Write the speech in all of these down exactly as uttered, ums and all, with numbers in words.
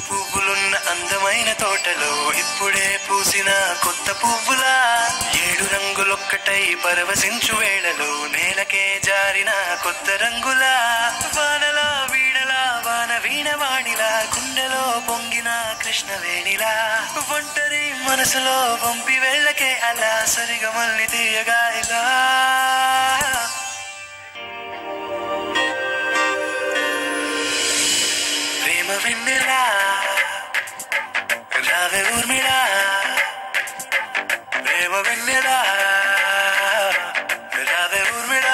పువ్వులున్న అందమైన తోటలో ఇప్పుడే పూసిన కొత్త పువ్వులా ఏడు రంగులొక్కటై పరవశించు వేళలో నేలకే జారిన కొత్త రంగులా వానలా వీణలా వాన వీణవాణిలా గుండెలో పొంగిన కృష్ణవేణిలా ఒంటరి మనసులో పంపి వెళ్ళకే అలా సరిగమల్ని తీయగా ఇలా ప్రేమ వెన్నెలా రావే ఊర్మిళా ప్రేమ వెన్నెలా రావే ఊర్మిళా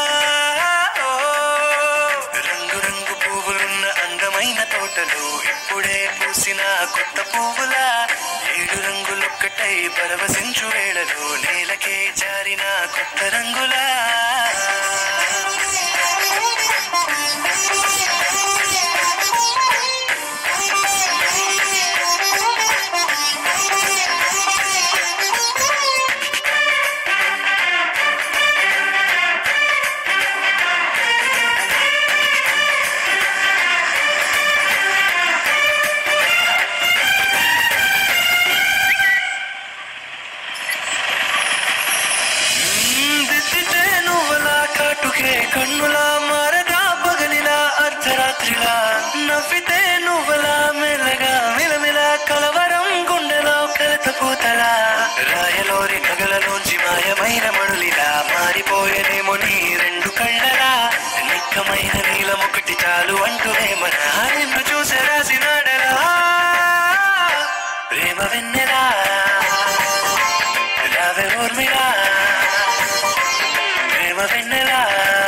రంగు రంగు పువ్వులున్న అందమైన తోటలో ఇప్పుడే పూసిన కొత్త పువ్వులా ఏడు రంగులొక్కటై పరవశించు వేళలో నేలకే జారిన కొత్త రంగులా కన్నులా మారగా పగలిలా అర్ధరాత్రిలా నవ్వితే నువ్వలా మెల్లగా మిలమిలా కలవరం గుండెలో కలత పూతలా రాయలోరి కగలలోంచి మాయమైన మడులిలా మారిపోయేనేమో నీ రెండు కళ్ళలా నిక్కమైన నీలమొకటి చాలు అంటూనేమనా నిన్ను చూసే రాసినాడలా ప్రేమ వెన్నెలా రావే ఊర్మిళా ప్రేమ వెన్నెలా